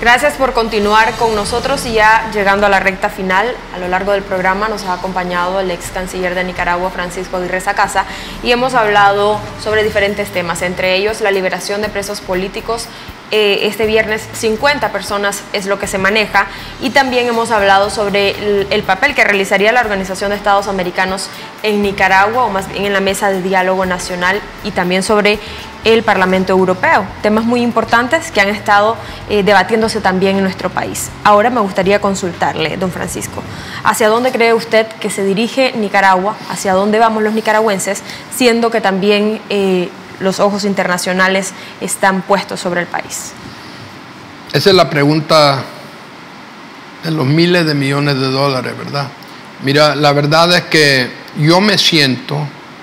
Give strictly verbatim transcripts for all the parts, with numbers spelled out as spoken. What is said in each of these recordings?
Gracias por continuar con nosotros y ya llegando a la recta final, a lo largo del programa nos ha acompañado el ex canciller de Nicaragua, Francisco Aguirre Sacasa, y hemos hablado sobre diferentes temas, entre ellos la liberación de presos políticos. Eh, este viernes cincuenta personas es lo que se maneja, y también hemos hablado sobre el, el papel que realizaría la Organización de Estados Americanos en Nicaragua, o más bien en la Mesa de Diálogo Nacional, y también sobre el Parlamento Europeo, temas muy importantes que han estado eh, debatiéndose también en nuestro país. Ahora me gustaría consultarle, don Francisco, ¿hacia dónde cree usted que se dirige Nicaragua? ¿Hacia dónde vamos los nicaragüenses? Siendo que también eh, los ojos internacionales están puestos sobre el país. Esa es la pregunta de los miles de millones de dólares, ¿verdad? Mira, la verdad es que yo me siento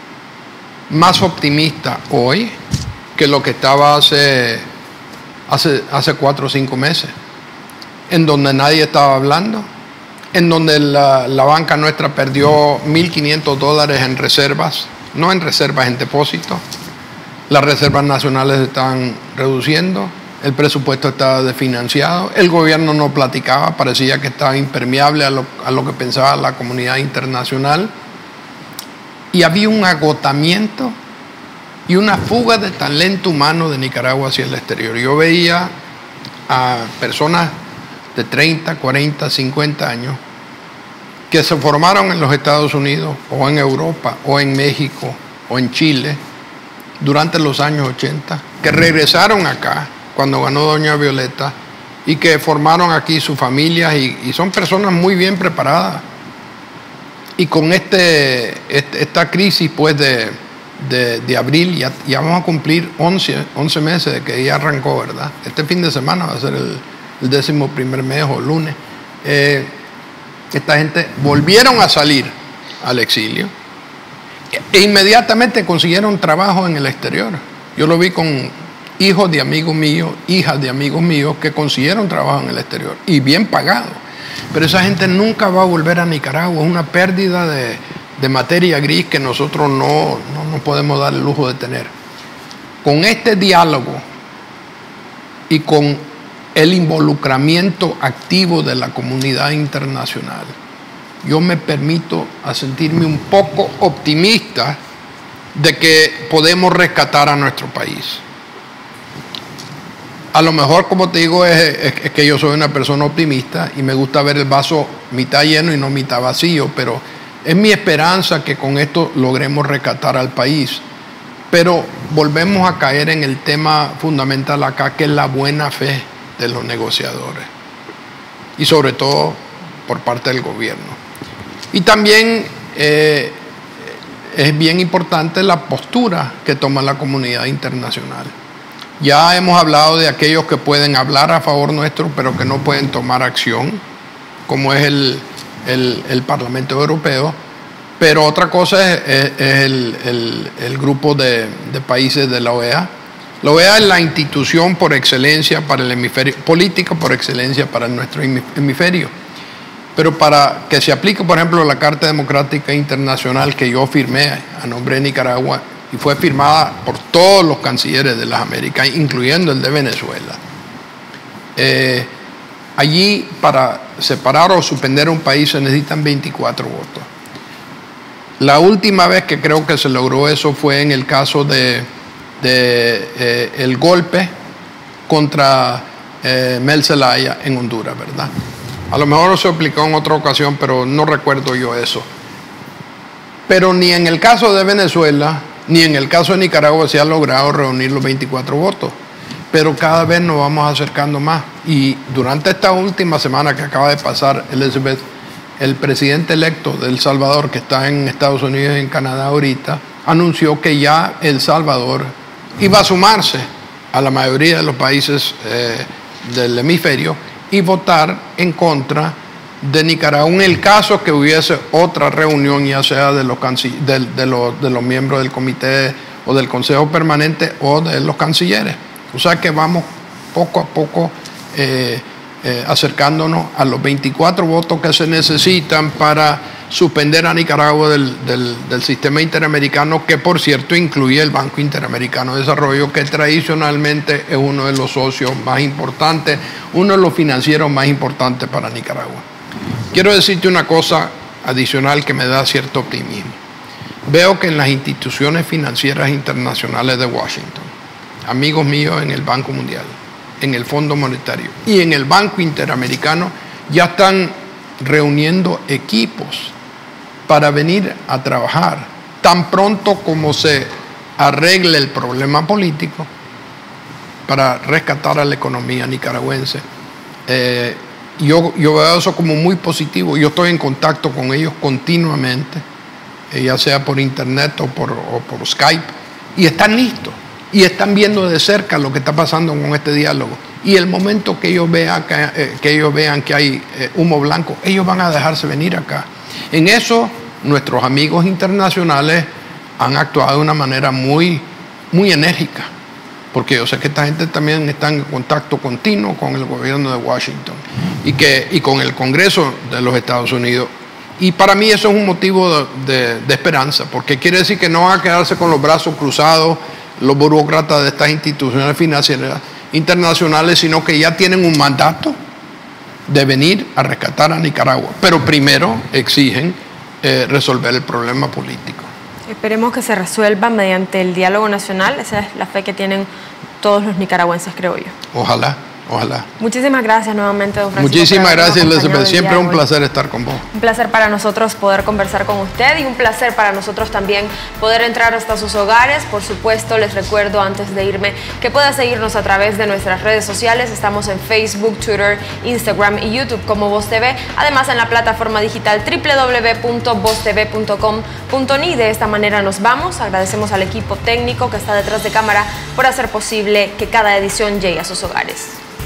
más optimista hoy que lo que estaba hace, hace, hace cuatro o cinco meses, en donde nadie estaba hablando, en donde la, la banca nuestra perdió mil quinientos dólares en reservas, no en reservas, en depósitos. Las reservas nacionales se estaban reduciendo, el presupuesto estaba desfinanciado, el gobierno no platicaba, parecía que estaba impermeable a lo, a lo que pensaba la comunidad internacional, y había un agotamiento y una fuga de talento humano de Nicaragua hacia el exterior. Yo veía a personas de treinta, cuarenta, cincuenta años que se formaron en los Estados Unidos o en Europa o en México o en Chile durante los años ochenta, que regresaron acá cuando ganó doña Violeta y que formaron aquí sus familias y, y son personas muy bien preparadas. Y con este, este, esta crisis pues de, de, de abril, ya, ya vamos a cumplir once, once meses de que ya arrancó, ¿verdad? Este fin de semana va a ser el, el décimo primer mes o lunes. Eh, esta gente volvieron a salir al exilio e inmediatamente consiguieron trabajo en el exterior. Yo lo vi con hijos de amigos míos, hijas de amigos míos que consiguieron trabajo en el exterior y bien pagado. Pero esa gente nunca va a volver a Nicaragua. Es una pérdida de, de materia gris que nosotros no, no, no podemos dar el lujo de tener. Con este diálogo y con el involucramiento activo de la comunidad internacional, yo me permito a sentirme un poco optimista de que podemos rescatar a nuestro país. A lo mejor, como te digo, es, es, es que yo soy una persona optimista y me gusta ver el vaso mitad lleno y no mitad vacío, pero es mi esperanza que con esto logremos rescatar al país. Pero volvemos a caer en el tema fundamental acá, que es la buena fe de los negociadores y sobre todo por parte del gobierno. Y también eh, es bien importante la postura que toma la comunidad internacional. Ya hemos hablado de aquellos que pueden hablar a favor nuestro, pero que no pueden tomar acción, como es el, el, el Parlamento Europeo. Pero otra cosa es, es, es el, el, el grupo de, de países de la O E A. La O E A es la institución por excelencia para el hemisferio, política por excelencia para nuestro hemisferio. Pero para que se aplique, por ejemplo, la Carta Democrática Internacional que yo firmé a nombre de Nicaragua, y fue firmada por todos los cancilleres de las Américas, incluyendo el de Venezuela. Eh, allí, para separar o suspender un país se necesitan veinticuatro votos. La última vez que creo que se logró eso fue en el caso de, de eh, el golpe contra eh, Mel Zelaya en Honduras, ¿verdad? A lo mejor se aplicó en otra ocasión, pero no recuerdo yo eso. Pero ni en el caso de Venezuela ni en el caso de Nicaragua se ha logrado reunir los veinticuatro votos, pero cada vez nos vamos acercando más. Y durante esta última semana que acaba de pasar, Elizabeth, el presidente electo de El Salvador, que está en Estados Unidos y en Canadá ahorita, anunció que ya El Salvador iba a sumarse a la mayoría de los países eh, del hemisferio y votar en contra de Nicaragua en el caso que hubiese otra reunión, ya sea de los, de, de, los, de los miembros del comité o del Consejo Permanente o de los cancilleres. O sea que vamos poco a poco eh, eh, acercándonos a los veinticuatro votos que se necesitan para suspender a Nicaragua del, del, del sistema interamericano, que por cierto incluye el Banco Interamericano de Desarrollo, que tradicionalmente es uno de los socios más importantes, uno de los financieros más importantes para Nicaragua. Quiero decirte una cosa adicional que me da cierto optimismo. Veo que en las instituciones financieras internacionales de Washington, amigos míos en el Banco Mundial, en el Fondo Monetario y en el Banco Interamericano, ya están reuniendo equipos para venir a trabajar tan pronto como se arregle el problema político para rescatar a la economía nicaragüense. Eh, yo, yo veo eso como muy positivo. Yo estoy en contacto con ellos continuamente, eh, ya sea por internet o por, o por Skype, y están listos y están viendo de cerca lo que está pasando con este diálogo. Y el momento que ellos vean que, eh, que, ellos vean que hay eh, humo blanco, ellos van a dejarse venir acá. En eso, nuestros amigos internacionales han actuado de una manera muy, muy enérgica, porque yo sé que esta gente también está en contacto continuo con el gobierno de Washington y, que, y con el Congreso de los Estados Unidos. Y para mí eso es un motivo de, de, de esperanza, porque quiere decir que no van a quedarse con los brazos cruzados los burócratas de estas instituciones financieras internacionales, sino que ya tienen un mandato de venir a rescatar a Nicaragua. Pero primero exigen eh, resolver el problema político. Esperemos que se resuelva mediante el diálogo nacional. Esa es la fe que tienen todos los nicaragüenses, creo yo. Ojalá, ojalá. Muchísimas gracias nuevamente, don Francisco. Muchísimas gracias, Elizabeth. Siempre es un placer estar con vos. Un placer para nosotros poder conversar con usted y un placer para nosotros también poder entrar hasta sus hogares. Por supuesto, les recuerdo antes de irme que pueda seguirnos a través de nuestras redes sociales. Estamos en Facebook, Twitter, Instagram y YouTube como Voz T V. Además, en la plataforma digital doble u doble u doble u punto voz t v punto com punto n y. De esta manera nos vamos. Agradecemos al equipo técnico que está detrás de cámara por hacer posible que cada edición llegue a sus hogares.